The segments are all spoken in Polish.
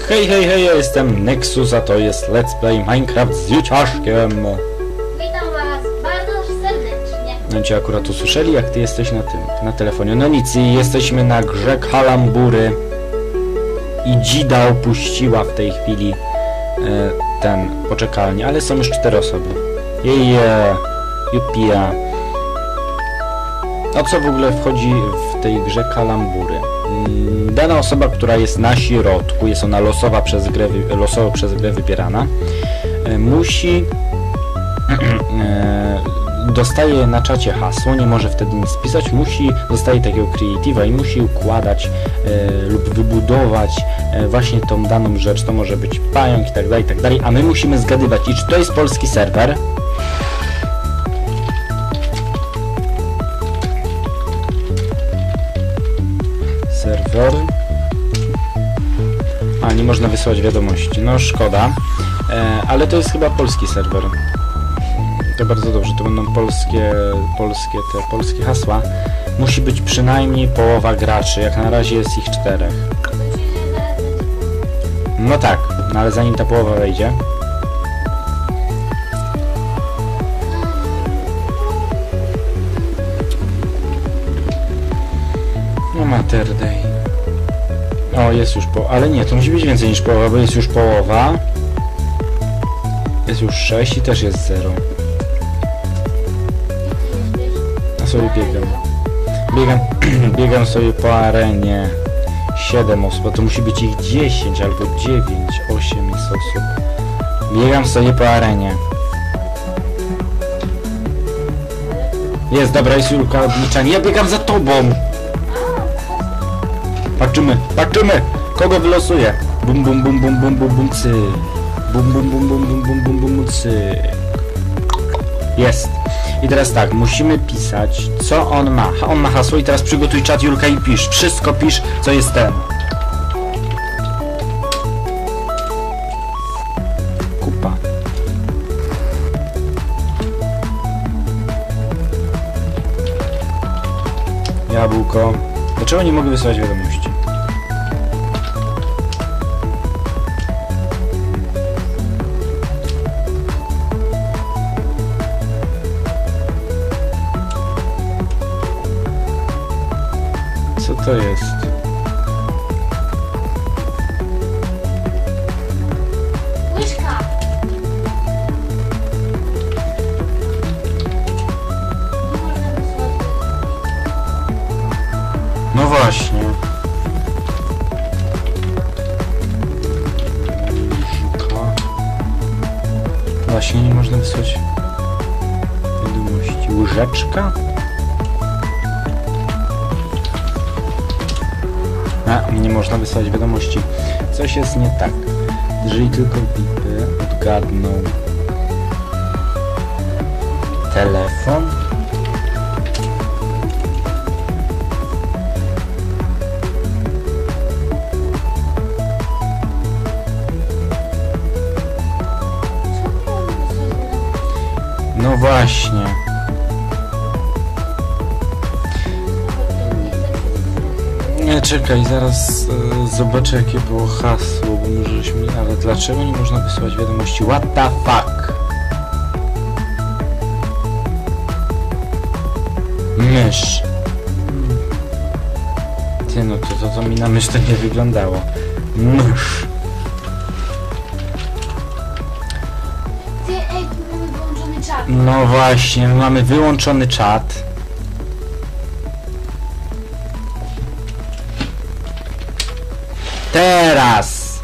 Hej, hej, hej, ja jestem Nexus, a to jest Let's Play Minecraft z Juciaszkiem. Witam was bardzo serdecznie. No cię akurat usłyszeli, jak ty jesteś na telefonie. No nic, i jesteśmy na grze Kalambury. I Dzida opuściła w tej chwili ten poczekalnię, ale są już 4 osoby. Jupia. O co w ogóle wchodzi w tej grze Kalambury? Dana osoba, która jest na środku, jest ona losowo przez grę wybierana, musi dostaje na czacie hasło, nie może wtedy nic pisać, dostaje takiego creative'a i musi układać lub wybudować właśnie tą daną rzecz. To może być pająk i tak dalej, a my musimy zgadywać, i czy to jest polski serwer. A, nie można wysłać wiadomości. No szkoda, ale to jest chyba polski serwer. To bardzo dobrze, to będą polskie hasła. Musi być przynajmniej połowa graczy, jak na razie jest ich 4. No tak, no ale zanim ta połowa wejdzie. No Mater Day. O, jest już ale nie, to musi być więcej niż połowa, bo jest już połowa. Jest już 6 i też jest 0. A sobie biegam sobie po arenie. 7 osób, a to musi być ich 10 albo 9, 8 jest osób. Biegam sobie po arenie. Jest, dobra, jest Julka odliczanie. Ja biegam za tobą! Patrzymy! Kogo wylosuje? Bum bum bum bum bum bum bum cyk. Bum bum bum bum bum bum bum bum cyk. Jest. I teraz tak, musimy pisać, co on ma. On ma hasło i teraz przygotuj czat, Julka, i pisz. Wszystko pisz, co jest ten. Kupa. Jabłko. Dlaczego nie mogę wysyłać wiadomości? Co to jest? Łyżka. No właśnie. Właśnie nie można wysłać wiadomości. Łyżeczka? A, nie można wysłać wiadomości. Coś jest nie tak. Jeżeli tylko VIPy odgadną telefon. No właśnie. Nie, czekaj, zaraz zobaczę, jakie było hasło, bo możeśmy... Ale dlaczego nie można wysyłać wiadomości? What the fuck? Mysz. Ty, no to mi na mysz to nie wyglądało. Mysz. Mamy wyłączony czat. No właśnie, mamy wyłączony czat. Teraz!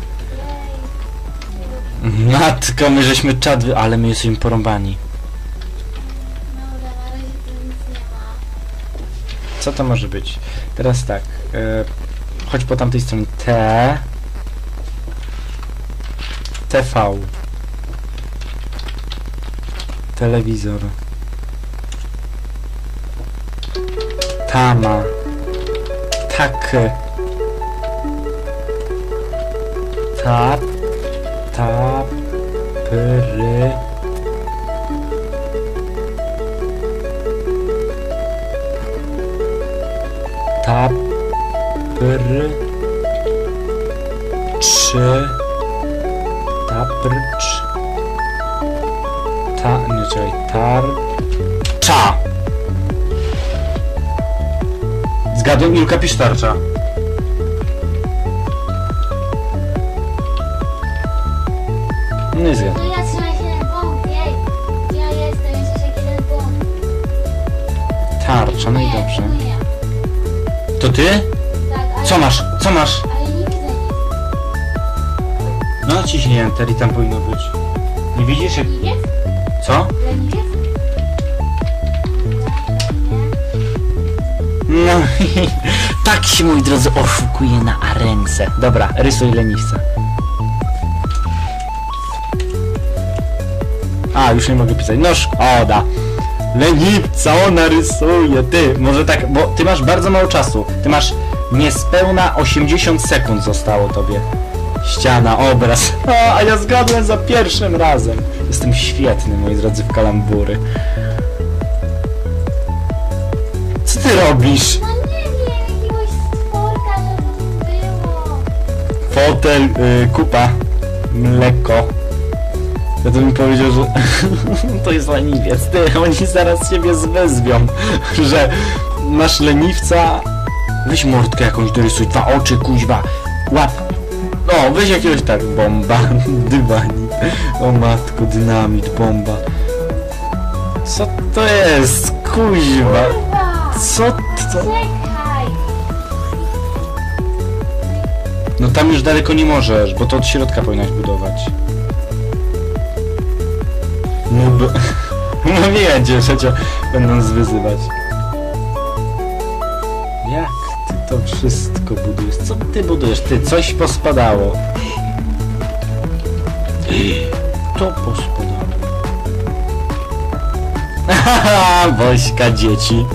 Matko, my żeśmy czat ale my jesteśmy porąbani. Dobra, na razie tu nic nie ma. Co to może być? Teraz tak. Chodź po tamtej stronie. TV. Telewizor. Tama. Tak. Tapry. Tapry. 3. Tarczy. Taprcz. Nie, czekaj. Tarcza. Zgadłem, Julka, pisz tarcza. No i zgadłem. No ja trzymaj się jeden punkt, jej. Ja jestem jeszcze jeden punkt. Tarcza, no i dobrze. To ja. To ty? Tak, ale... Co masz? Co masz? Ale nie widzę nic. No ciśnij Enter i tam powinno być. Nie widzisz jak... Leniwiec? Co? Leniwiec? No tak się, moi drodzy, oszukuje na arence. Dobra, rysuj leniwca. A, już nie mogę pisać. No szkoda. Leniwca ona rysuje, ty. Może tak, bo ty masz bardzo mało czasu. Ty masz niespełna 80 sekund zostało tobie. Ściana, obraz. A ja zgadłem za pierwszym razem. Jestem świetny, moi drodzy, w kalambury. Co ty robisz? No nie wiem, jakiegoś stworka, żeby było. Fotel, kupa, mleko. Ja to bym powiedział, że to jest leniwiec. Ty, oni zaraz siebie wezwią, że masz leniwca. Weź mordkę jakąś dorysuj, 2 oczy, kuźwa. Łap. O, weź jakiegoś tak, bomba, dywanik. O matko, dynamit, bomba. Co to jest, kuźwa? Kurwa! Co to? Czekaj! No tam już daleko nie możesz, bo to od środka powinnaś budować. Noob. No wiedzie, że cię będą zwyzywać. Jak ty to wszystko budujesz? Co ty budujesz? Ty, coś pospadało. To pospadało. Haha, Bośka dzieci.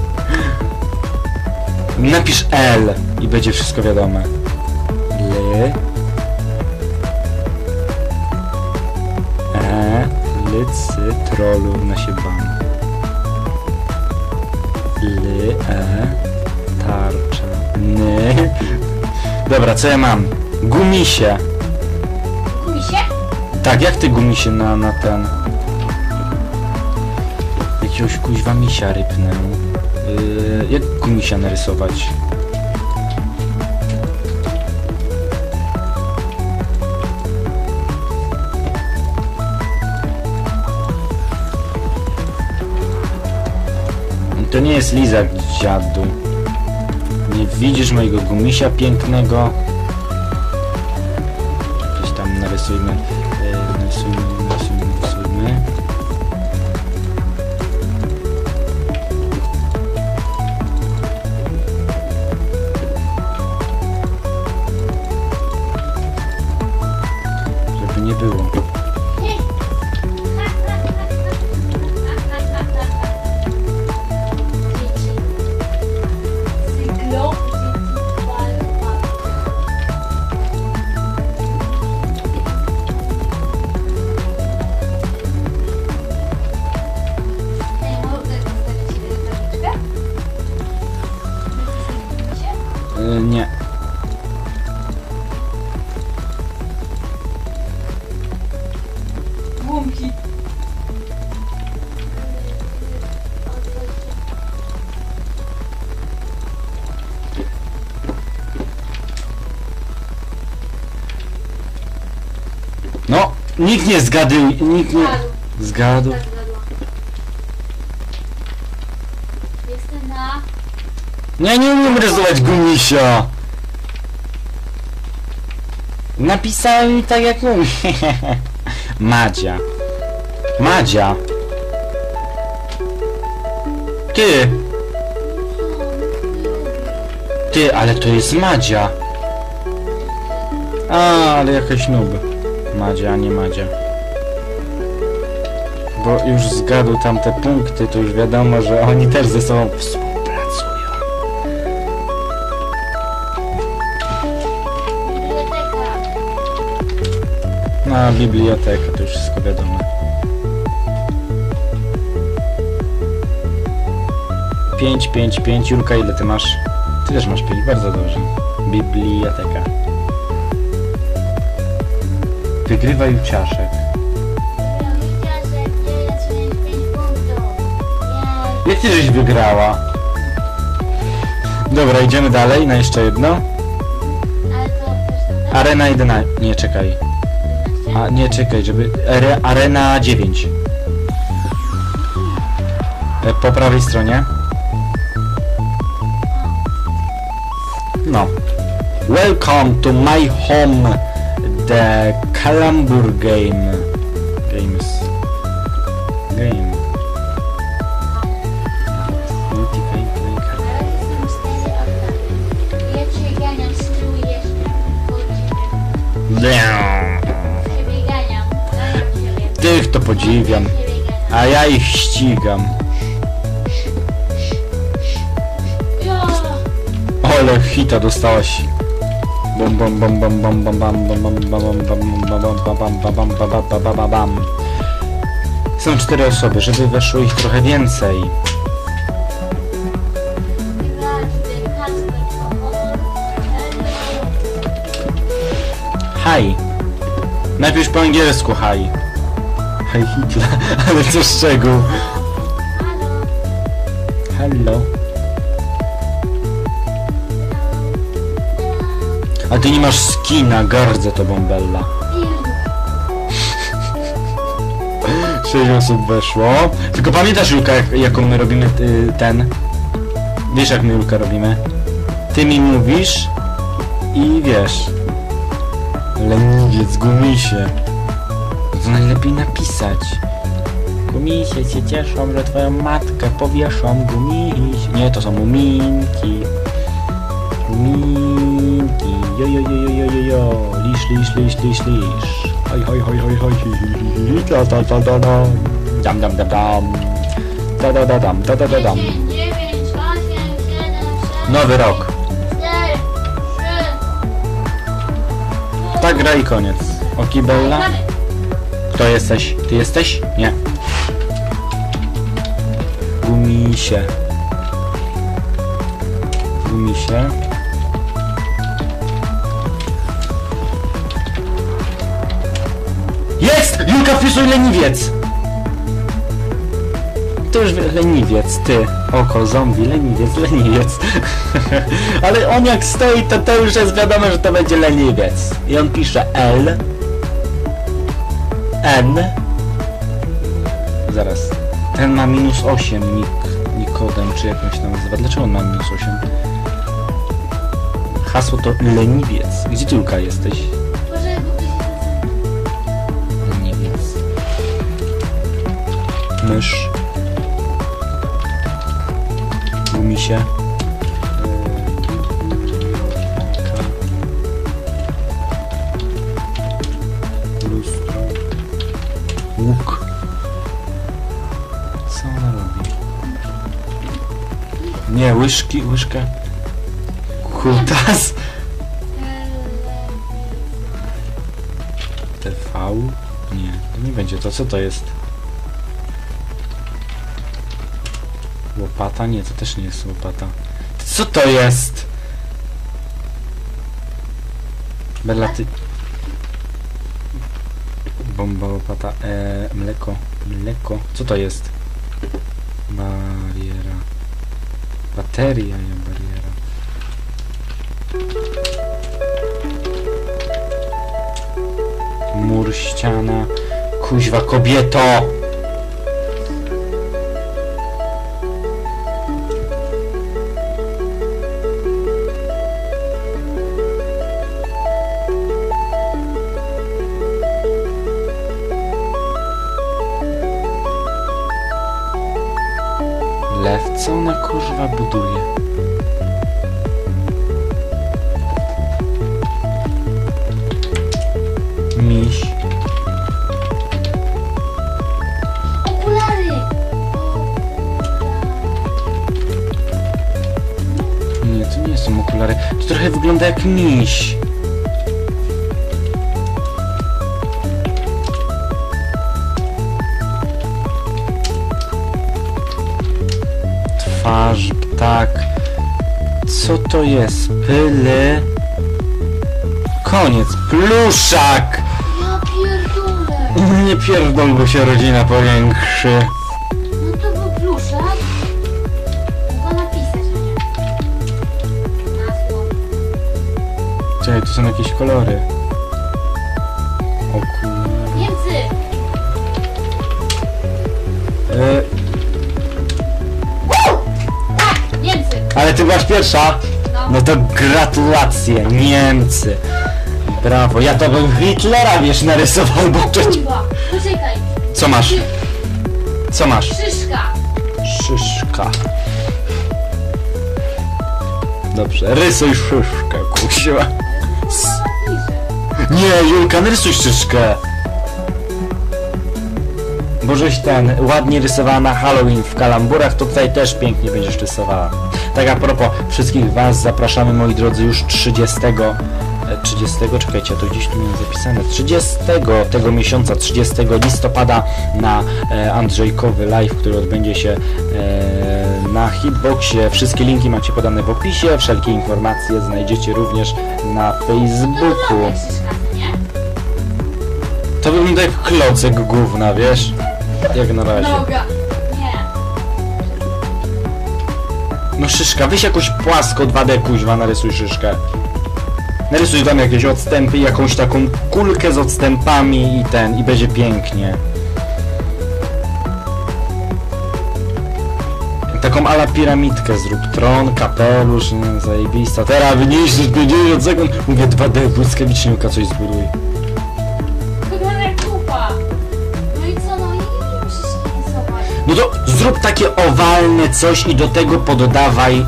Napisz L i będzie wszystko wiadome. L. Lycy, trolu, na się ban. Tarcza, ny. Dobra, co ja mam? Gumisie. Gumisie? Tak, jak ty gumisie na ten... Jakiegoś kuźwa misia rypnę. Jak gumisia narysować? To nie jest lizak, dziadu. Nie widzisz mojego gumisia pięknego? Coś tam narysujmy. Narysujmy. Żeby nie było. Nie. Gumki. No, nikt nie zgadł, nikt nie... Zgadł? Tak, zgadła. Jestem na... Nie umiem rysować gumisia. Napisałem mi tak jak umiem. Madzia. Madzia. Ty, ale to jest Madzia. A, ale jakaś noob. Madzia, nie Madzia. Bo już zgadł tamte punkty, to już wiadomo, że oni też ze sobą współpracują. Biblioteka. No, biblioteka, to już wszystko wiadomo. 5. Julka, ile ty masz? Ty też masz 5, bardzo dobrze. Biblioteka. Wygrywa Juciaszek. Wygrał Juciaszek, 9 punktów. Jej. Jak ty żeś wygrała? Dobra, idziemy dalej na jeszcze jedno. Ale to też Arena 11. Nie, czekaj. A, nie, czekaj, żeby... Arena 9. Po prawej stronie. No. Welcome to my home. The Calambur Game. Games. Game. Ale jestem 4 oktany. Ja cię ganiam z tyłu jeszcze. Po ciebie. Ciebie ganiam. Ganiam ciebie. Tych to podziwiam. Ciebie ganiam. A ja ich ścigam. Jo! Ole, hita dostałaś. Bom bom bom bom bom bom bam bom bom bom bom bom bom bom bom bam. Są 4 osoby, żeby weszło ich trochę więcej. Hi. Najpierw po angielsku hi. Hi Hitler, ale co szczegół. Hello. A ty nie masz skina, gardzę tobą, Bella. 6 osób weszło. Tylko pamiętasz, Julka, jaką my robimy ten? Wiesz, jak my, Julka, robimy? Ty mi mówisz i wiesz. Leniwiec, gumisie. To najlepiej napisać. Gumisie się cieszą, że twoją matkę powieszą. Gumisie. Nie, to są muminki. Muminki. Jo, jo, jo, jo, jo, jo, jo. Lisz, lisz, lisz, lisz, lisz. Hoj, hoj, hoj, hoj, hoj, da, da, da, da, da. Dam, dam, dam, dam. Da, da, da, dam, da, da, da, dam. 10, 9, 8, 7, 6, Nowy rok. 4, 3. Tak, gra i koniec. Oki, Bella? Kto jesteś? Ty jesteś? Nie. Gumisie. Gumisie. Jest! Julka, wpisuj leniwiec! To już leniwiec, ty. Oko, zombie, leniwiec, leniwiec. Ale on jak stoi, to już jest wiadomo, że to będzie leniwiec. I on pisze L. N. Zaraz. Ten ma -8 Nikodem, czy jak on się tam nazywa. Dlaczego on ma -8? Hasło to leniwiec. Gdzie ty, Julka, jesteś? Boże, bo ty się Leniwiec. Mysz. Gumisie. Lustro. Łuk. Co ona robi? Nie, łyżka. Kutas. TV? Nie, to nie będzie to. Co to jest? Łopata? Nie, to też nie jest łopata. Co to jest? Bella, ty... Bomba, łopata, mleko. Mleko. Co to jest? Bariera. Bateria, nie bariera. Mur, ściana. Kuźwa, kobieto! Lew, co ona kurwa buduje? Miś. okulary! Nie, to nie są okulary. To trochę wygląda jak miś. Twarz, ptak. Co to jest? Pyle. Koniec. Pluszak! Ja Nie pierdol, bo się rodzina powiększy. No to był pluszek. Mogę napisać, a nie? Masło. Czekaj, tu są jakieś kolory. O kurwa. Niemcy! Tak, Niemcy! Ale ty byłaś pierwsza? No to gratulacje, Niemcy. Brawo, ja to bym Hitlera, wiesz, narysował, bo przecież... Kurwa, poczekaj. Co masz? Co masz? Szyszka. Szyszka. Dobrze, rysuj szyszkę, kusiła. Nie, Julka, narysuj szyszkę. Bo żeś ładnie rysowała na Halloween w kalamburach, to tutaj też pięknie będziesz rysowała. Tak a propos, wszystkich was zapraszamy, moi drodzy, już 30, czekajcie, to gdzieś tu miałem zapisane, 30 tego miesiąca, 30 listopada na Andrzejkowy live, który odbędzie się na Hitboxie. Wszystkie linki macie podane w opisie, wszelkie informacje znajdziecie również na Facebooku. To wygląda jak klocek gówna, wiesz? Jak na razie. Noga. Nie. No szyszka, weź jakoś płasko 2D kuźwa, narysuj szyszkę. Narysuj tam jakieś odstępy, jakąś taką kulkę z odstępami i będzie pięknie. Taką ala piramidkę zrób, tron, kapelusz, nie, zajebista. Teraz wyniszczysz 50 sekund, mówię 2D, błyskawiczniuka coś zbuduj. Kupa. No i co, no i musisz rysować. No to zrób takie owalne coś i do tego poddawaj.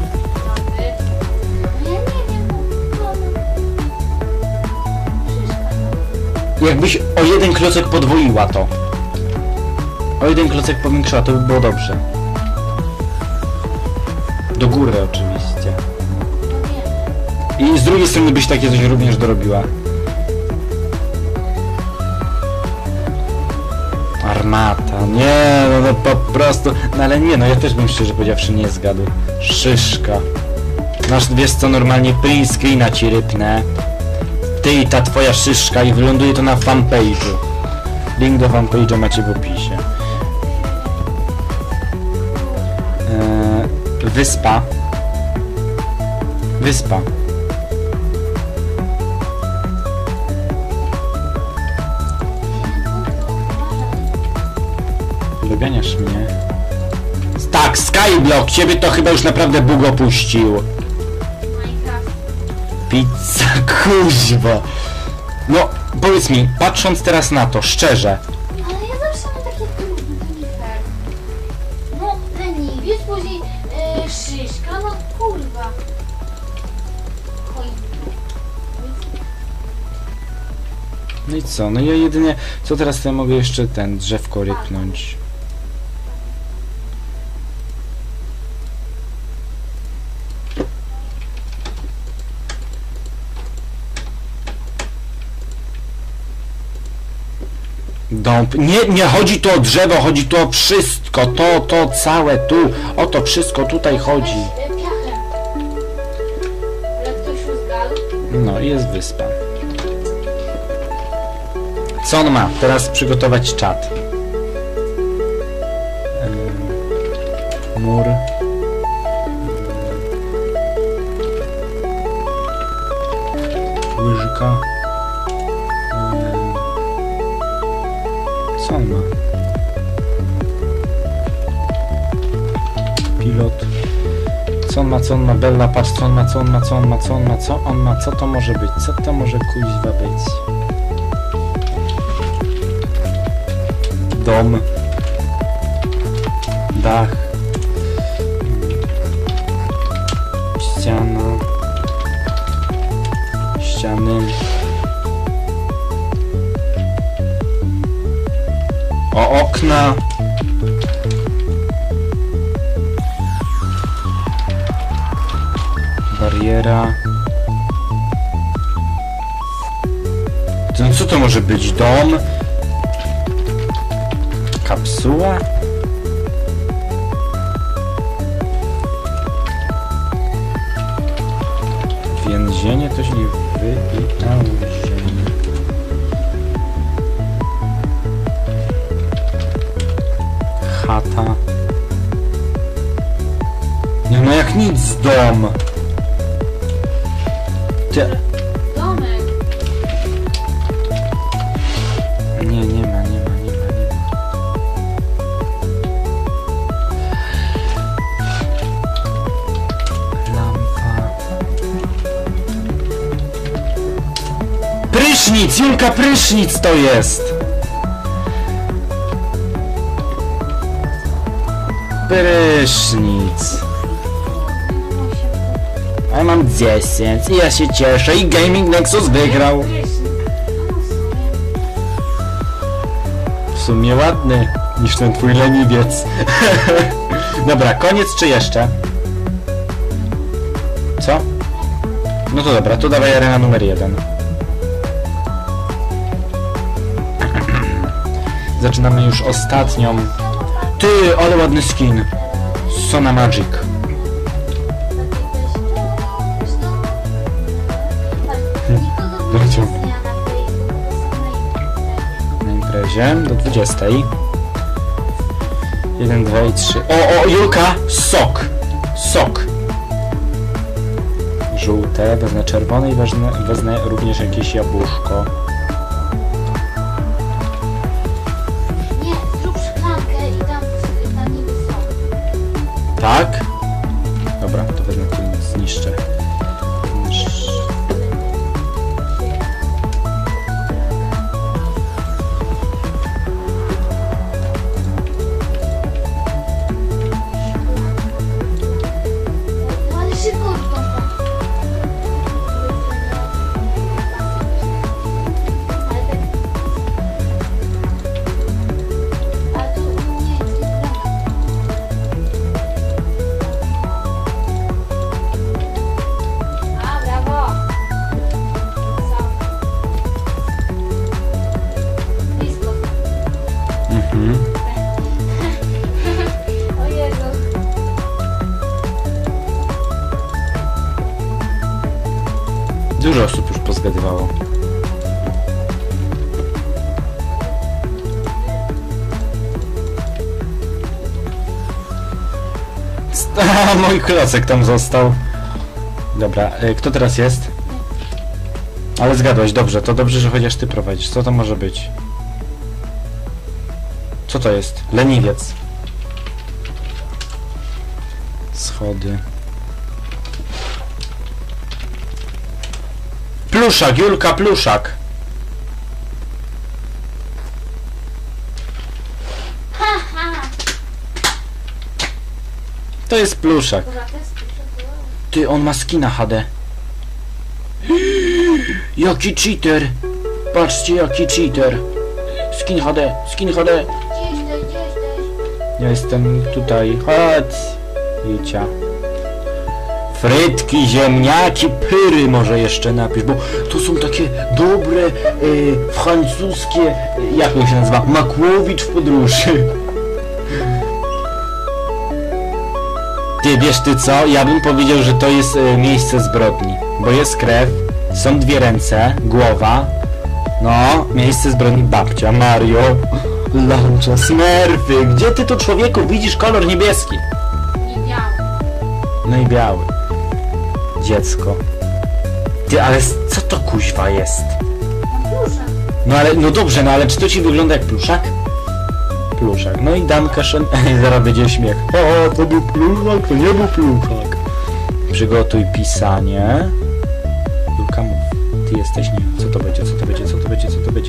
Ja nie wiem, Szyszka. Jakbyś o jeden klocek podwoiła to. O jeden klocek powiększyła, to by było dobrze. Do góry oczywiście. No wiem. I z drugiej strony byś takie coś również dorobiła. Armata, nie, no po prostu, no ale nie, no ja też bym szczerze powiedziawszy nie zgadł. Szyszka. Masz, wiesz co, normalnie print screena ci rypnę. Ty i ta twoja szyszka i wyląduje to na fanpage'u. Link do fanpage'a macie w opisie. Wyspa. Wyspa. Doganiasz mnie. Tak, Skyblock! Ciebie to chyba już naprawdę Bóg opuścił. Minecraft. Pizza, kuźwa. No, powiedz mi, patrząc teraz na to, szczerze. Ale ja zawsze mam takie trudne, to nie fair. No, leniwiec, później szyszka, no kurwa. No i co? No ja jedynie... Co teraz to ja mogę jeszcze drzewko rypnąć? Dąb. Nie chodzi tu o drzewo, chodzi tu o wszystko. To całe tu. O to wszystko tutaj chodzi. Piachem. Ale ktoś uzgadł. No i jest wyspa. Co on ma? Teraz przygotować czat. Mur. Łyżka. Co on ma? Pilot. Co on ma? Bella, patrz, co on ma? Co to może być? Co to może kuźwa być? Dom. Dach. Ściana. Ściany. O, okna. Bariera. Co to może być? Dom? Kapsuła? Więzienie? To się nie więzienie. chata. Nie no jak nic dom. Ty... Domek. Nie ma. Lampa. Prysznic! Julka, prysznic to jest! Prysznic. A ja mam 10 i ja się cieszę i Gaming Nexus wygrał. W sumie ładny niż ten twój leniwiec. Dobra, koniec czy jeszcze? Co? No to dobra, to dawaj arena numer 1. Zaczynamy już ostatnią. Ty, ale ładny skin. Sona Magic. Na imprezie do 20. 1, 2 i 3. O, Julka! Sok! Sok! Żółte, wezmę czerwone i wezmę również jakieś jabłuszko. Nie, zrób szklankę i tam niby są. Tak? Dobra, to wezmę tu zniszczę. No ale szybko już tą. Ale to nie jest A, brawo! Blisko. Mhm. O Jezu. Dużo osób już pozgadywało. Mój klocek tam został. Dobra, kto teraz jest? Ale zgadłeś, dobrze, to dobrze, że chociaż ty prowadzisz. Co to może być? Co to jest? Leniwiec. Schody. Pluszak, Julka, pluszak. To jest pluszak. Dobra, to jest Ty, on ma skina HD. Jaki cheater. Patrzcie, jaki cheater. Skin HD, skin HD. Gdzieś też. Ja jestem tutaj. Chodź. Jicia. Frytki, ziemniaki, pyry może jeszcze napisz, bo to są takie dobre, francuskie, jak to się nazywa? Makłowicz w podróży. Ty, wiesz ty co? Ja bym powiedział, że to jest miejsce zbrodni, bo jest krew, są 2 ręce, głowa, no, miejsce zbrodni, babcia, Mario, Launcha, Smurfy. Gdzie ty tu, człowieku, widzisz kolor niebieski? Nie biały. No i biały. Dziecko. Ty, ale co to kuźwa jest? No pluszak. No ale, no dobrze, no ale czy to ci wygląda jak pluszak? Pluszak. No i Danka Shen... Zaraz będzie śmiech. O, to był pluszak, to nie był pluszak. Przygotuj pisanie. Julka, mów. Ty jesteś nim. Co to będzie, co to będzie, co to będzie, co to będzie?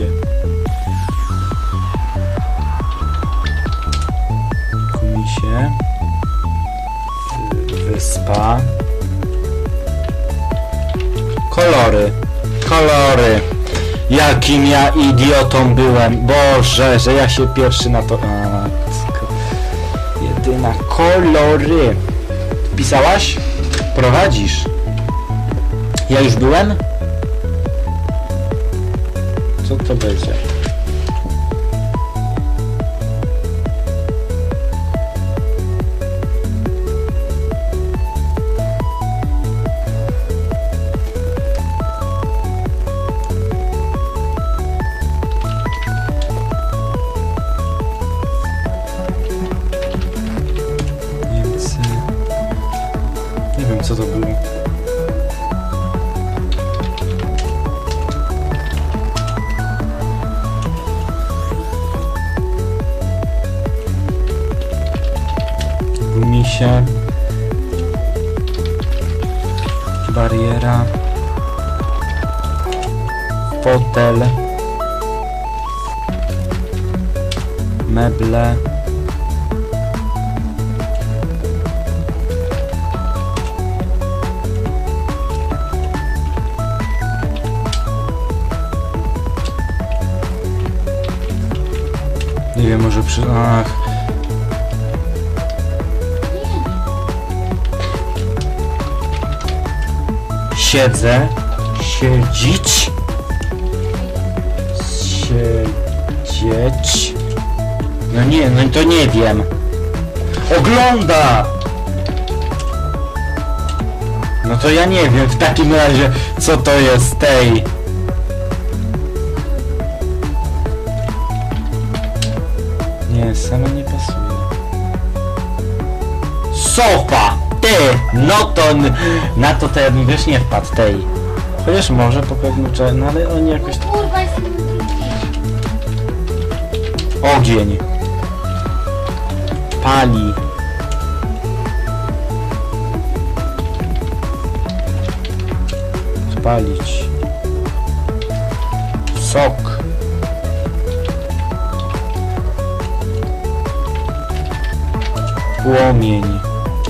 Komisie. Wyspa. Kolory. Kolory. Jakim ja idiotą byłem. Boże, że ja się pierwszy na to... A, matko. Jedyna. Kolory. Wpisałaś? Prowadzisz. Ja już byłem? Co to będzie? się. Bariera. Fotel. Meble. Nie wiem, może przy... Ach. Siedzę. Siedzić. Siedzieć. No nie, no to nie wiem. Ogląda! No to ja nie wiem w takim razie, co to jest tej. Nie, sama nie pasuje. Sofa! Ty! No to... Na to ja bym wiesz nie wpadł tej. Chociaż może po pewnym czasie, no ale oni jakoś... Kurwa, jestem drugi. Ogień. Pali. Spalić. Sok. Płomień.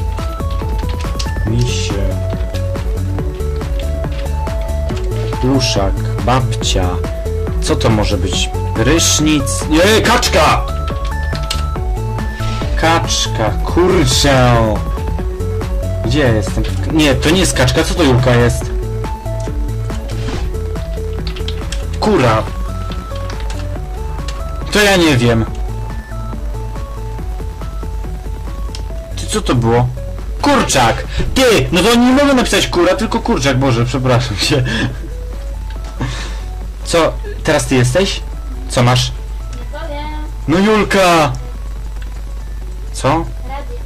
Misie. Pluszak. Babcia. Co to może być? Prysznic. Nie, kaczka! Kaczka, kurczę. Gdzie jestem? Nie, to nie jest kaczka, co to Julka jest? Kura. To ja nie wiem. Ty, co to było? Kurczak! Ty! No to nie mogę napisać kura, tylko kurczak, Boże, przepraszam cię. Co? Teraz ty jesteś? Co masz? Nie powiem. No Julka! Co? Radio.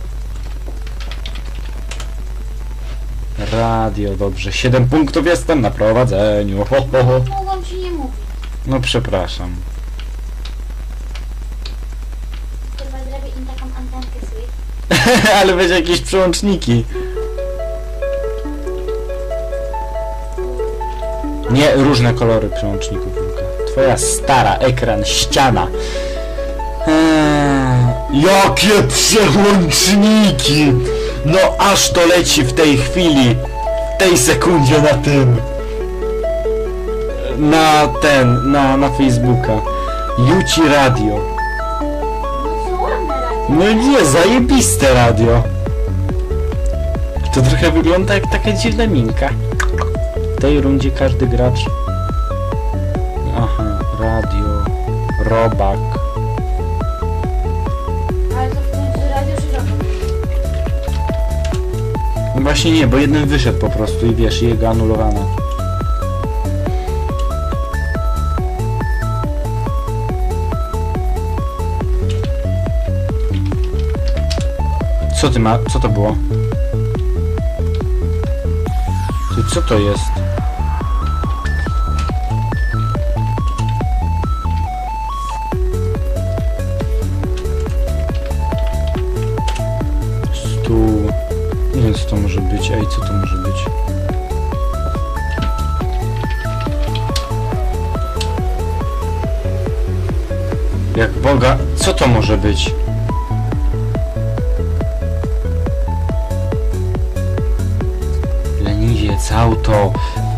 Radio, dobrze. 7 punktów jestem na prowadzeniu. Ho, ho, ho. Mogłam ci nie mówić. No przepraszam. Chyba zrobię im taką antenkę swój. Ale weź jakieś przełączniki. Nie, różne kolory przełączników, Julka. Twoja stara, ekran, ściana. Jakie przełączniki! No aż to leci w tej chwili, w tej sekundzie na tym. Na Facebooka. Juci Radio. No co ładne radio. No nie, zajebiste radio. To trochę wygląda jak taka dziwna minka. W tej rundzie każdy gracz... Aha, radio, robak. Ale to w końcu radio czy robot? No właśnie nie, bo jeden wyszedł po prostu i wiesz, jego anulowane. Co ty ma... Co to było? Ty, co to jest? Stół... Nie wiem, co to może być. Ej, co to może być? Jak Boga... Co to może być? Leniwiec, auto...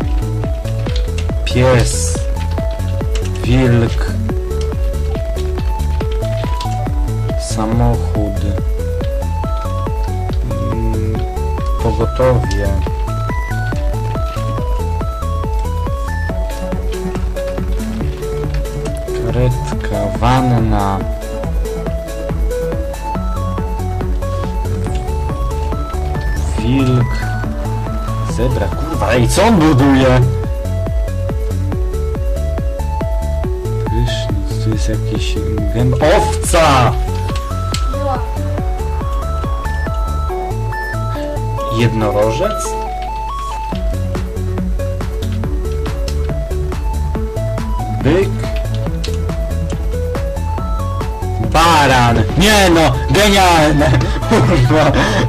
Pies... Wilk... Samochód... Pogotowie... Karetka, wanna... Wilk... Zebra, kurwa, ej, co on buduje? Prysznic, tu jest jakieś... Owca! Była. Jednorożec? Byk? Baran! Nie no! Genialne! Kurwa.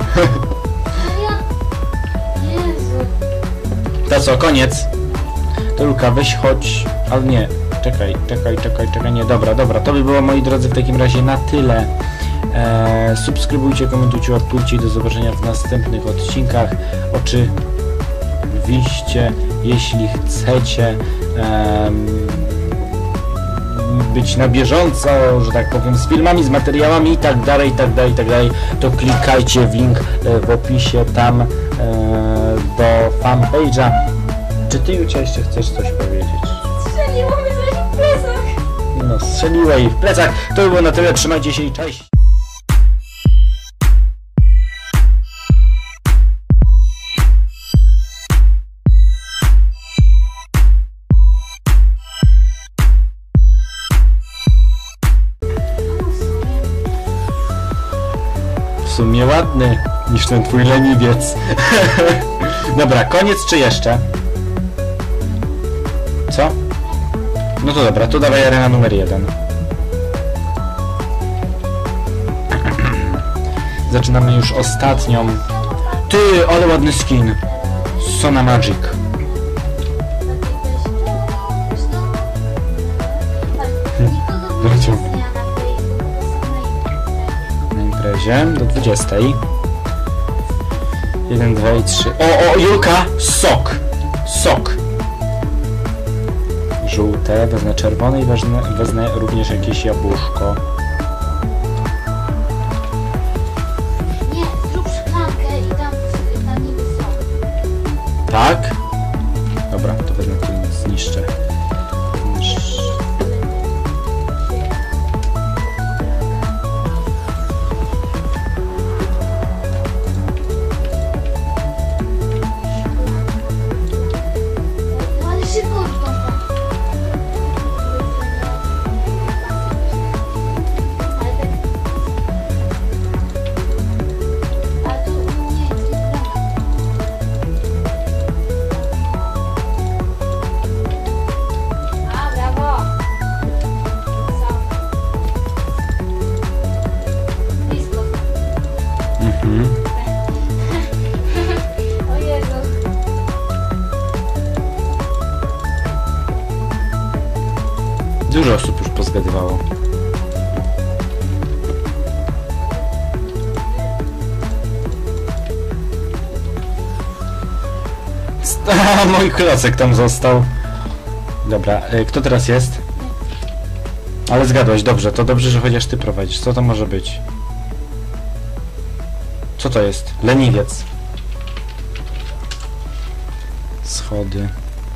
Jezu. To co, koniec? To Julka, weź chodź... Ale nie, czekaj, nie, dobra, to by było, moi drodzy, w takim razie na tyle. Subskrybujcie, komentujcie, łapkujcie i do zobaczenia w następnych odcinkach. Oczywiście, jeśli chcecie być na bieżąco, że tak powiem, z filmami, z materiałami i tak dalej, to klikajcie w link w opisie tam do fanpage'a. Czy ty, Jucia, jeszcze chcesz coś powiedzieć? Strzeliło mi coś w plecach. No, strzeliło jej w plecach. To by było na tyle, trzymajcie się i cześć. W sumie ładny, niż ten twój leniwiec. Dobra, koniec czy jeszcze? Co? No to dobra, to dawaj arena numer 1. Zaczynamy już ostatnią. Ty, ale ładny skin. Sona Magic. Na imprezie do 20. 1, 2 i 3. O, Julka! Sok! Żółte, wezmę czerwone i wezmę również jakieś jabłuszko. Nie, zrób szklankę i tam na niby są. Tak? Dobra, to wezmę tu i zniszczę. No ale szybko już tam. O Jezu. Dużo osób już pozgadywało. Mój klocek tam został. Dobra, kto teraz jest? Ale zgadłeś, dobrze, to dobrze, że chociaż ty prowadzisz. Co to może być? Co to jest? Leniwiec. Schody.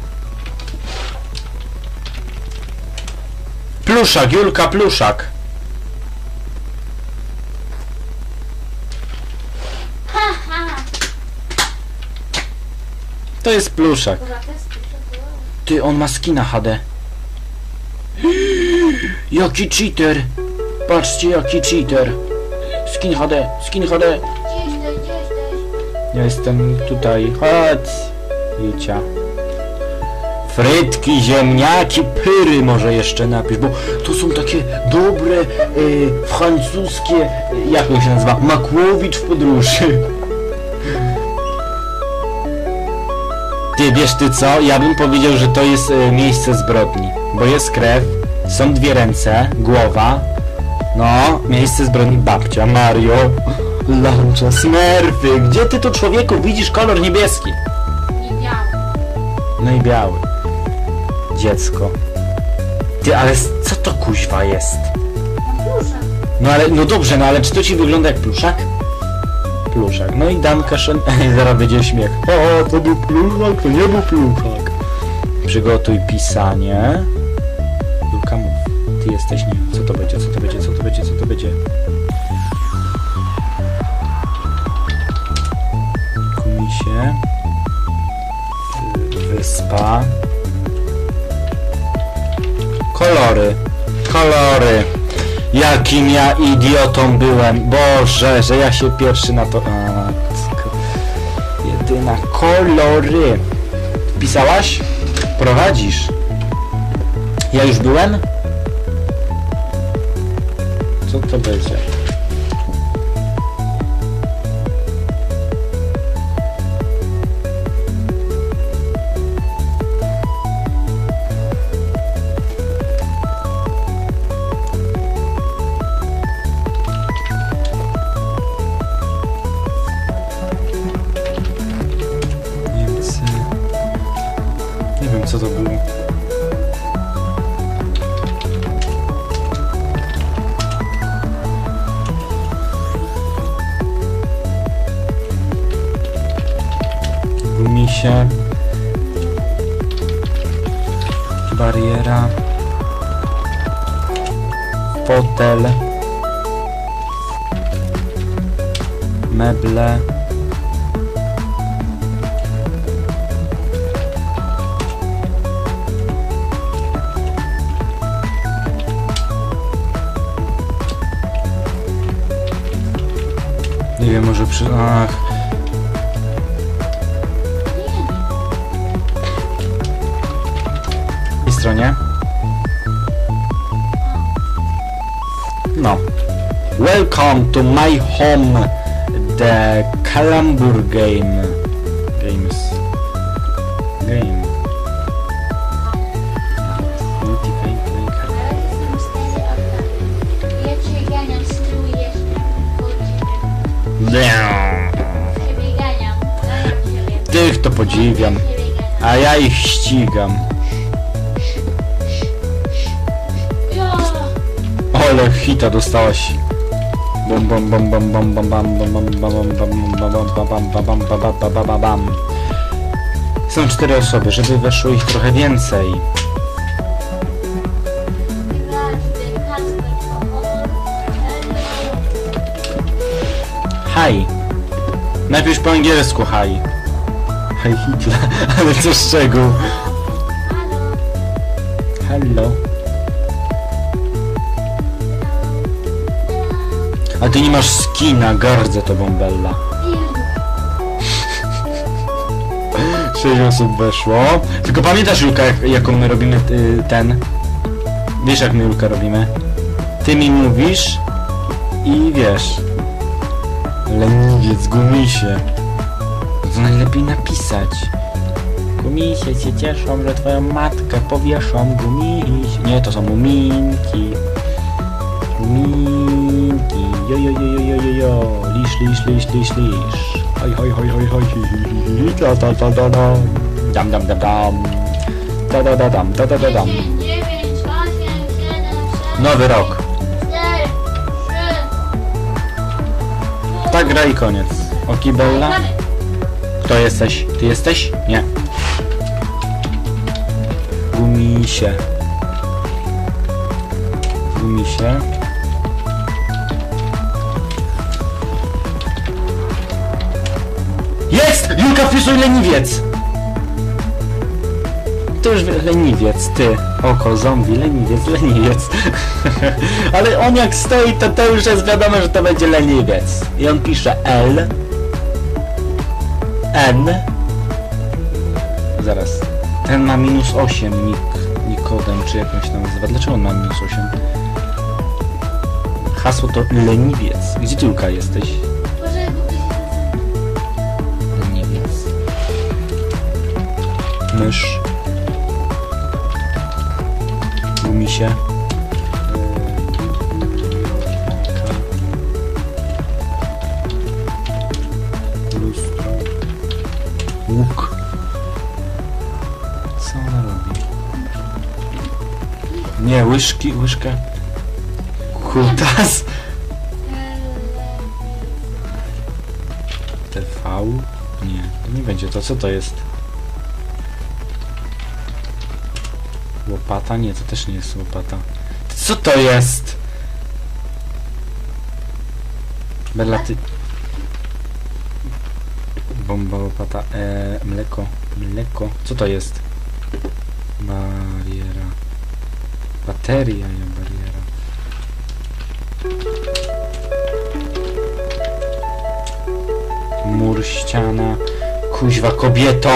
Pluszak, Julka, pluszak. To jest pluszak. Dobra, to jest pierwsze. Ty, on ma skina HD. Jaki cheater. Patrzcie, jaki cheater. Skin HD, skin HD. Gdzieś to. Ja jestem tutaj. Chodź. Jucia. Frytki, ziemniaki, pyry może jeszcze napisz, bo to są takie dobre, francuskie, jak to się nazywa? Makłowicz w podróży. Ty, wiesz ty co? Ja bym powiedział, że to jest miejsce zbrodni, bo jest krew, są dwie ręce, głowa, no, miejsce zbrodni, babcia, Mario, Launcha, Smurfy. Gdzie ty tu, człowieku, widzisz kolor niebieski? Nie biały. No i biały. Dziecko. Ty, ale co to kuźwa jest? No pluszak. No ale, no dobrze, no ale czy to ci wygląda jak pluszak? Pluszak. No i Danka Shen... Zaraz będzie śmiech. O, to był pluszak, to nie był pluszak. Przygotuj pisanie. Julka, mów. Ty jesteś nim. Co to będzie, co to będzie, co to będzie, co to będzie? Komisie. Wyspa. Kolory. Kolory. Jakim ja idiotą byłem. Boże, że ja się pierwszy na to... Jedyna. Kolory. Wpisałaś? Prowadzisz. Ja już byłem? Co to będzie? się. Bariera. Fotel. Meble. Nie wiem, może przy... Ach. W tej stronie? No. Welcome to my home. The Calambur Game. Game. Ja cię ganiam z tyłu jeszcze. Ciebie ganiam. Tych to podziwiam, a ja ich ścigam. Ole hita dostałaś. Bum bum bum bum bum bum bum bum bum bum bum bum bum. Są 4 osoby, żeby weszło ich trochę więcej. Hi. Najpierw po angielsku hi. Hi Hitler, ale co z czego? Hello. A ty nie masz skina, gardzę tobą, Bella. 6 osób weszło. Tylko pamiętasz, Julka, jaką my robimy ten? Wiesz, jak my, Julka, robimy? Ty mi mówisz i wiesz. Leniwiec, gumisie. To najlepiej napisać. Gumisie się cieszą, że twoją matkę powieszą. Gumisie. Nie, to są muminki. Muminki. Jo, jo, jo, jo, jo, jo, jo. Lisz, lisz, lisz, lisz, lisz. Hoj, hoj, hoj, hoj, hoj, da, da, da, da, da. Dam, dam, dam, dam. Da, da, da, dam, da, da, da, dam. 9, 8, 7, 6, Nowy rok. 4, 3. Tak, gra i koniec. Oki, Bella? Kto jesteś? Ty jesteś? Nie. Gumisie. Gumisie. Jest! Julka, wpisuj leniwiec! To już leniwiec, ty. Oko, zombie, leniwiec, leniwiec. Ale on jak stoi, to już jest wiadomo, że to będzie leniwiec. I on pisze L. N. Zaraz. Ten ma -8, Nikodem, czy jak on się tam nazywa. Dlaczego on ma -8? Hasło to leniwiec. Gdzie ty, Julka, jesteś? Leniwiec. Mysz. Gumisie. Lustro. Łuk. Co ona robi? Nie, łyżka. Kutas. TV? Nie, to nie będzie to. Co to jest? Łopata? Nie, to też nie jest łopata. Co to jest? Bella, ty... Bomba, łopata, mleko. Mleko. Co to jest? Bariera. Bateria, nie bariera. Mur, ściana. Kuźwa, kobieto!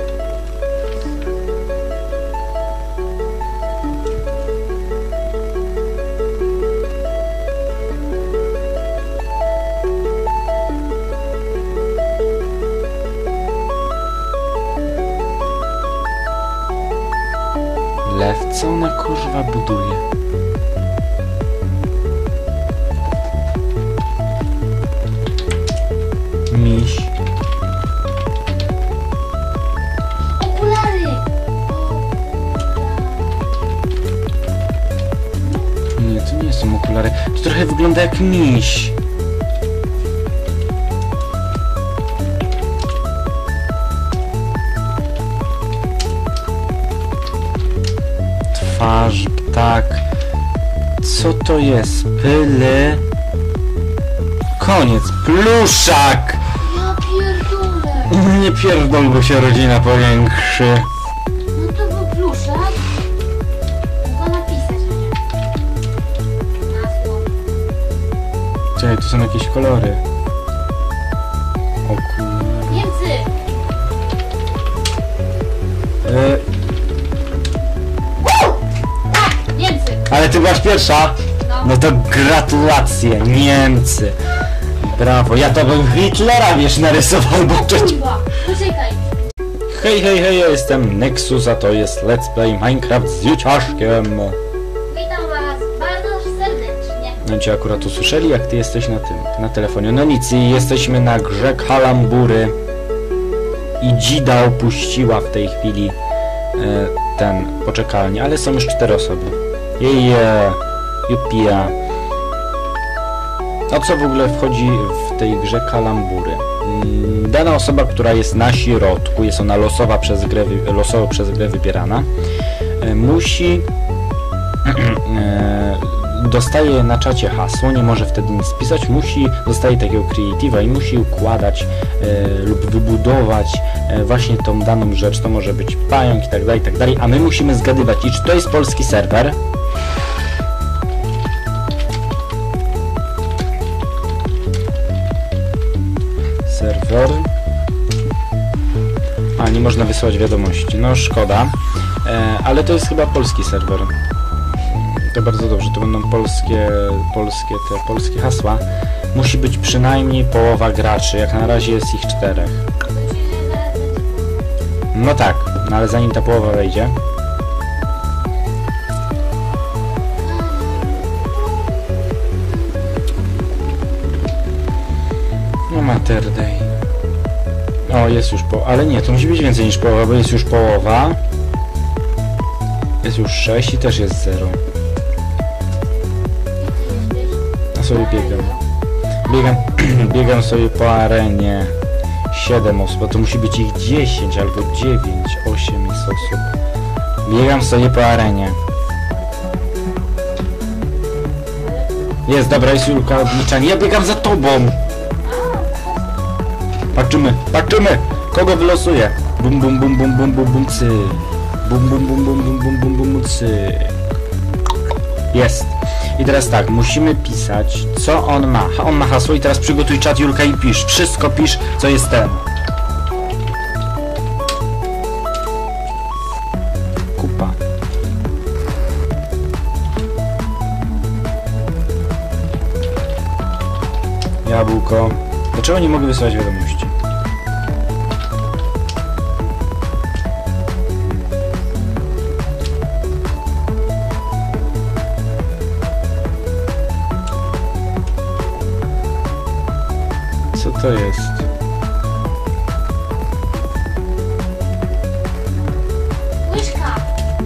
Lew, co ona kurwa buduje? Miś. Okulary! Nie, to nie są okulary. To trochę wygląda jak miś. twarz, ptak. Co to jest? Pyle. Koniec. Pluszak! Ja pierdolę. Nie pierdol, bo się rodzina powiększy. No to był pluszak. Tylko napisać na nim. Masło. Czekaj, tu są jakieś kolory. O kur... Niemcy. Tak, Niemcy. Ale ty byłaś pierwsza? No. No to gratulacje, Niemcy. Brawo, ja to bym Hitlera, wiesz, narysował, bo przecież... Kurwa, poczekaj. Hej, hej, hej, ja jestem Nexus, a to jest Let's Play Minecraft z Juciaszkiem. Witam was bardzo serdecznie. No cię akurat usłyszeli, jak ty jesteś na telefonie. No nic, i jesteśmy na grze Kalambury. I Dzida opuściła w tej chwili ten poczekalnię, ale są już 4 osoby. Jeje, jupia. O co w ogóle wchodzi w tej grze Kalambury? Dana osoba, która jest na środku, jest ona losowo przez grę wybierana, musi dostaje na czacie hasło, nie może wtedy nic pisać, dostaje takiego creative'a i musi układać lub wybudować właśnie tą daną rzecz, to może być pająk i tak dalej, a my musimy zgadywać, i czy to jest polski serwer. Serwer. A, nie można wysyłać wiadomości. No szkoda. Ale to jest chyba polski serwer. To bardzo dobrze, to będą polskie hasła. Musi być przynajmniej połowa graczy, jak na razie jest ich 4. No tak, no ale zanim ta połowa wejdzie. No Mater Day. O, jest już ale nie, to musi być więcej niż połowa, bo jest już połowa. Jest już 6 i też jest 0. A sobie biegam sobie po arenie. 7 osób, a to musi być ich 10 albo 9, 8 jest osób. Biegam sobie po arenie. Jest, dobra, jest Julka odliczanie. Ja biegam za tobą! Patrzymy! Kogo wylosuję? Bum bum bum bum bum bum bum cy. Bum bum bum bum bum bum bum bum cy. Jest. I teraz tak, musimy pisać, co on ma. On ma hasło i teraz przygotuj czat, Julka, i pisz. Wszystko pisz, co jest ten. Kupa. Jabłko. Dlaczego nie mogę wysyłać wiadomości? Co to jest? Łyżka.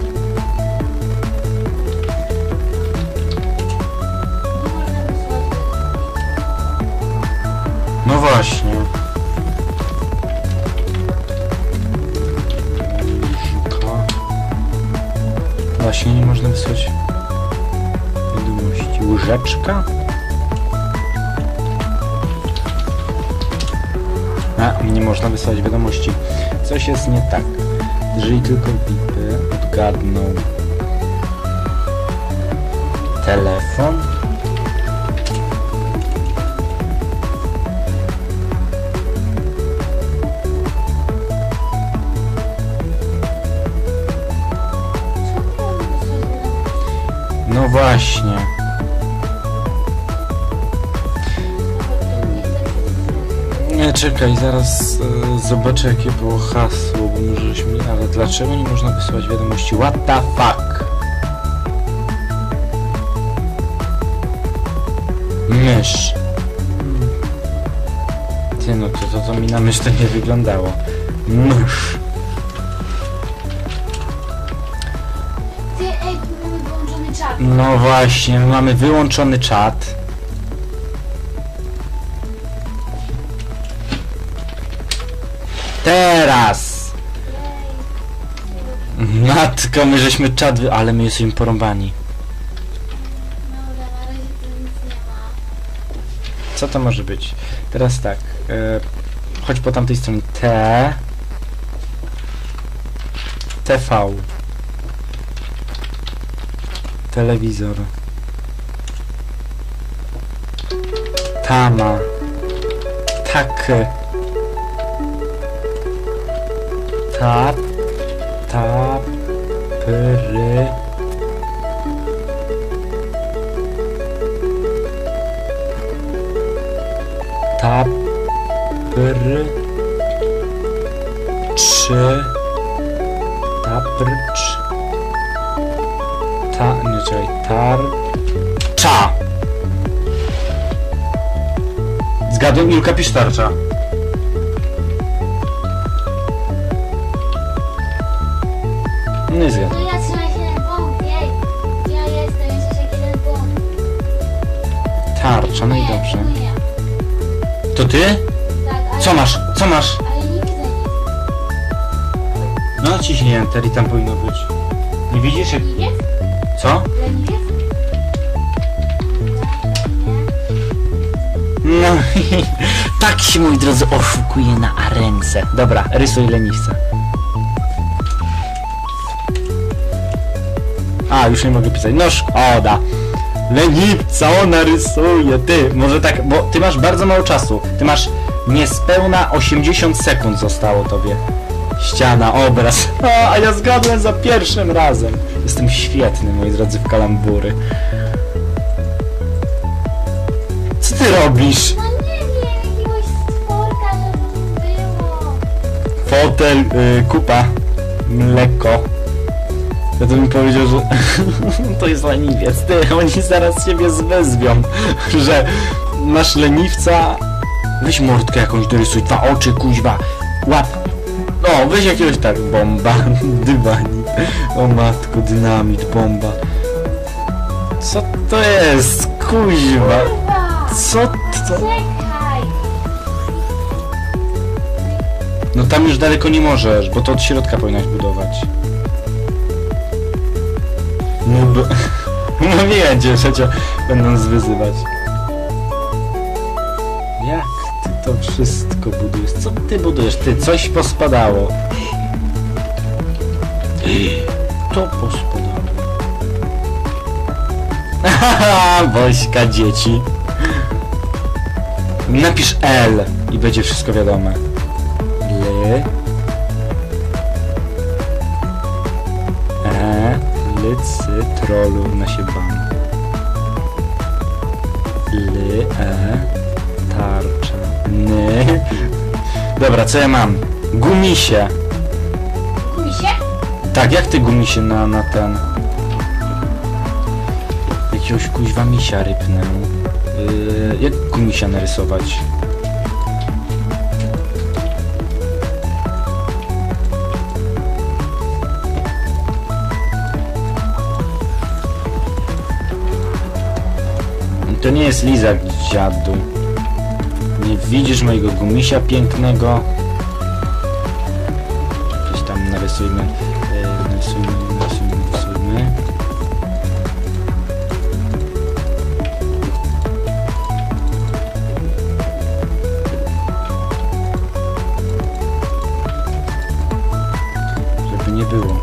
No właśnie. Właśnie nie można wysłać wiadomości. Łyżeczka? A, nie można wysłać wiadomości. Coś jest nie tak. Jeżeli tylko bipy odgadną telefon. No właśnie. Nie, czekaj, zaraz zobaczę, jakie było hasło, bo możeśmy... Ale dlaczego nie można wysyłać wiadomości? What the fuck? Mysz. Ty, no to mi na mysz to nie wyglądało. Mysz. Ty, ej, tu mamy wyłączony czat. No właśnie, mamy wyłączony czat. Teraz! Matko, my żeśmy czadwy, ale my jesteśmy porąbani. Dobra, na razie tu nic nie ma. Co to może być? Teraz tak. Chodź po tamtej stronie. TV. Telewizor. Tama. Tak. Tap. Tap. Pry. Tap. Pry. Czy. Taprcz. Nie, czekaj. Tarcza. Zgadłem, Julka, pisz tarcza. No i zgadłem. No ja trzymaj się jeden punkt, jej. Ja jestem jeszcze jeden punkt. Tarcza, no i dobrze. To nie ja. To ty? Tak, ale... Co masz? Co masz? Ale nie widzę nic. No ciśnij Enter i tam powinno być. Nie widzisz jak... Leniwiec? Co? Leniwiec? No i tak się, moi drodzy, oszukuje na arence. Dobra, rysuj leniwca. A, już nie mogę pisać. No szkoda. Leniwca, ona rysuje, ty. Może tak, bo ty masz bardzo mało czasu. Ty masz niespełna 80 sekund zostało tobie. Ściana, obraz. A ja zgadłem za pierwszym razem. Jestem świetny, moi drodzy, w kalambury. Co ty robisz? No nie wiem, jakiegoś stworka, żeby było. Fotel, kupa, mleko. Ja to bym powiedział, że to jest leniwiec. Ty, oni zaraz siebie zwezwią, że masz leniwca. Weź mordkę jakąś dorysuj, 2 oczy, kuźwa. Łap. O, weź jakiegoś tak, bomba, dywanik. O matko, dynamit, bomba. Co to jest, kuźwa? Kurwa! Co to? Czekaj! No tam już daleko nie możesz, bo to od środka powinnaś budować. No bo... No nie, cię będą zwyzywać. Jak ty to wszystko budujesz? Co ty budujesz? Ty, coś pospadało. To pospadało. Haha, Bośka dzieci. Napisz L i będzie wszystko wiadome. L. Lycy, trolu, na się ban. Tarcza, ny. Dobra, co ja mam? Gumisie. Gumisie? Tak, jak ty gumisie na ten... Jakiegoś kuźwa misia rypnę. Jak gumisia narysować? To nie jest lizak, dziadu. Nie widzisz mojego gumisia pięknego? Gdzieś tam narysujmy. Narysujmy. Żeby nie było.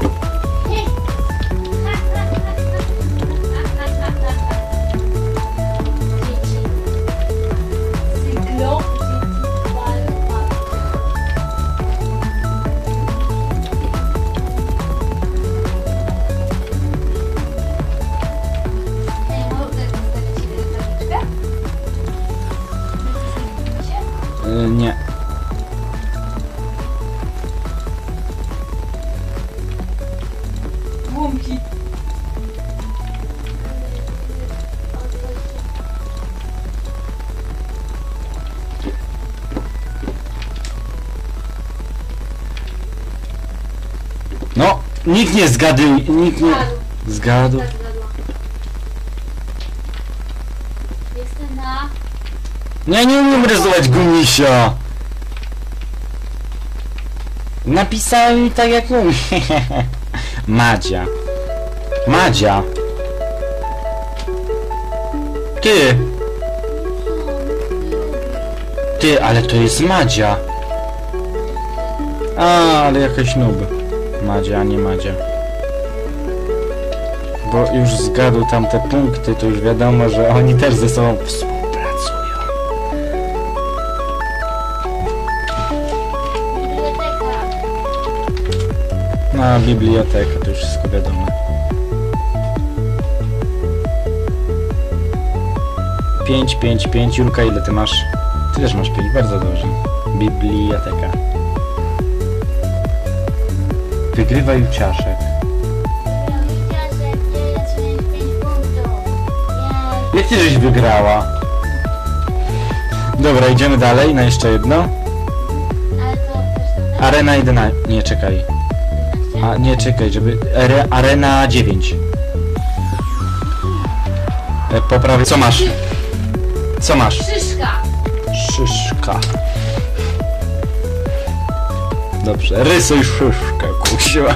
Nie. Gumki. No, nikt nie zgadł, nikt nie... Zgadł. Tak, zgadła. Jestem na... Nie umiem rysować gumisia. Napisałem tak jak umiem. Madzia. Madzia. Ty. Ty, ale to jest Madzia. A, ale jakaś noob. Madzia, a nie Madzia. Bo już zgadł tamte punkty, to już wiadomo, że oni też ze sobą współpracują. Biblioteka. No, biblioteka, to już wszystko wiadomo. 5, 5, 5. Julka, ile ty masz? Ty też masz 5, bardzo dobrze. Biblioteka. Wygrywa Juciaszek. Jak ty żeś wygrała? Dobra, idziemy dalej na jeszcze jedno. Ale to też Arena 11. Nie, czekaj. A, nie, czekaj, żeby... Arena 9. Poprawię. Co masz? Co masz? Szyszka. Szyszka. Dobrze, rysuj szyszkę, kusiła.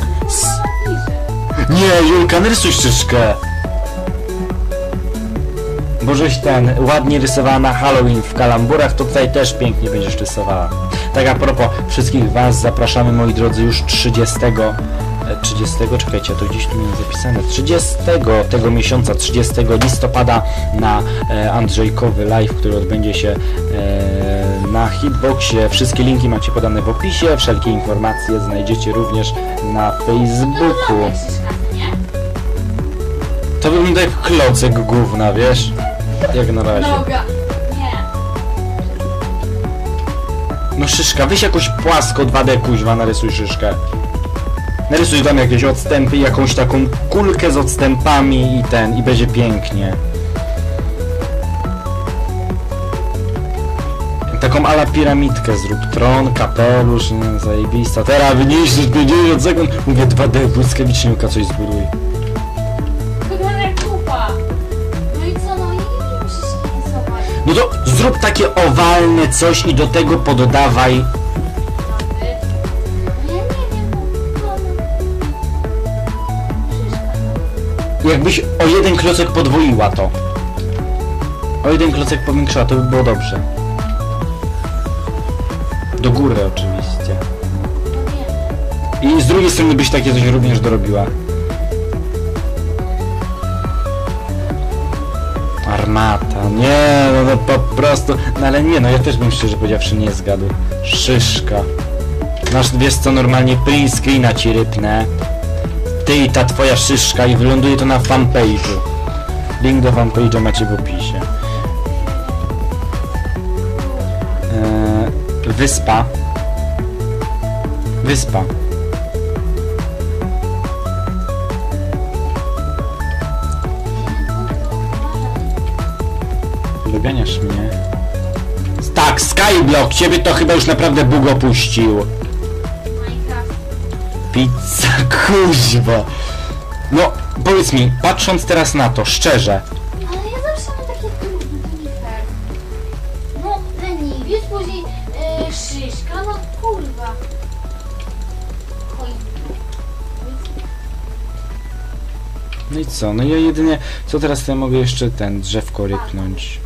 Nie, Julka, narysuj szyszkę. Bo żeś ładnie rysowała na Halloween w kalamburach, to tutaj też pięknie będziesz rysowała. Tak a propos, wszystkich was zapraszamy, moi drodzy, już 30, czekajcie, to gdzieś tu miałem zapisane, 30 tego miesiąca, 30 listopada na Andrzejkowy live, który odbędzie się na Hitboxie. Wszystkie linki macie podane w opisie, wszelkie informacje znajdziecie również na Facebooku. To wygląda jak klocek gówna, wiesz? Jak na razie. Noga. Nie. No szyszka, weź jakąś płasko 2D kuźwa, narysuj szyszkę. Narysuj tam jakieś odstępy, jakąś taką kulkę z odstępami i będzie pięknie. Taką ala piramidkę zrób, tron, kapelusz, nie, zajebista. Teraz wyniszczysz 50 sekund, mówię 2D, błyskawicznie Julka coś zbuduj. Wygląda jak kupa. No i co, no i musisz rysować. No to zrób takie owalne coś i do tego poddawaj. Ja nie wiem, bo Szyszka. Jakbyś o jeden klocek podwoiła to. O jeden klocek powiększyła, to by było dobrze. Do góry oczywiście. No wiem. I z drugiej strony byś takie coś również dorobiła. Armata, nie, no po prostu, no ale nie, no ja też bym szczerze powiedziawszy nie zgadł. Szyszka. Masz, wiesz co, normalnie print screena ci rypnę. Ty i ta twoja szyszka i wyląduje to na fanpage'u. Link do fanpage'a macie w opisie. Wyspa. Wyspa. Doganiasz mnie. Tak, Skyblock! Ciebie to chyba już naprawdę Bóg opuścił. Minecraft. Pizza, kuźwa. No, powiedz mi, patrząc teraz na to, szczerze. Ale ja zawsze mam takie trudne, to nie fair. No, leniwiec, później szyszka, no kurwa. Choinka. No i co? No ja jedynie... Co teraz to ja mogę jeszcze drzewko rypnąć?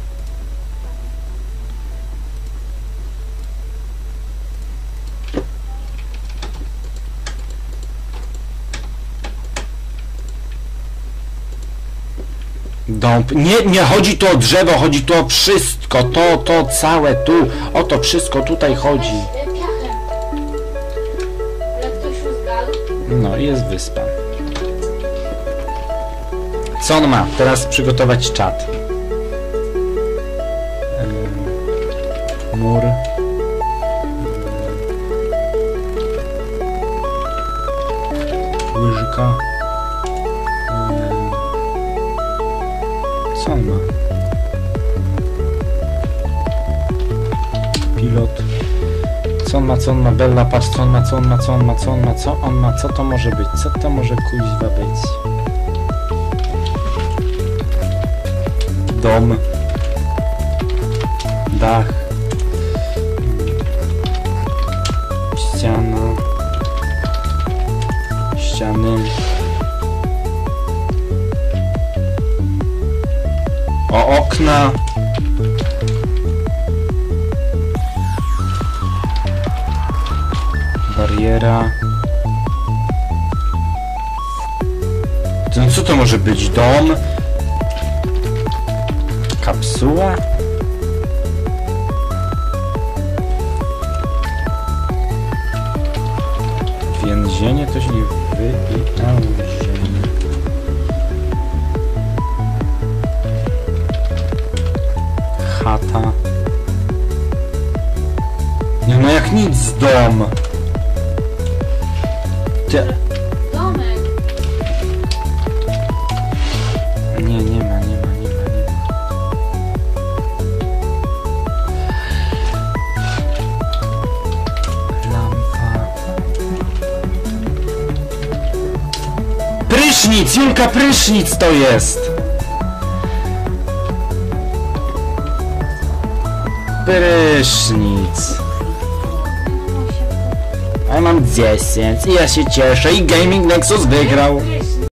Dąb. Nie chodzi tu o drzewo, chodzi tu o wszystko. To całe tu. O to wszystko tutaj chodzi. Piachem. Ale ktoś już zgadł? No i jest wyspa. Co on ma? Teraz przygotować czat. Mur. Łyżka. Co on ma? Pilot. Co on ma, co on ma? Bella, patrz co on ma, co on ma, co on ma, co on ma, co on ma, co to może być? Co to może kuźwa być? Dom. Dach. Ściana. ściany. O, okna. Bariera. Co to może być? Dom? Kapsuła? Więzienie? To się nie więzienie. Chata. Nie no jak nic, dom. Ty... Domek. Nie ma. Lampa. Prysznic! Julka, prysznic to jest! Prysznic. A ja mam 10 i ja się cieszę i Gaming Nexus wygrał. Prysznic.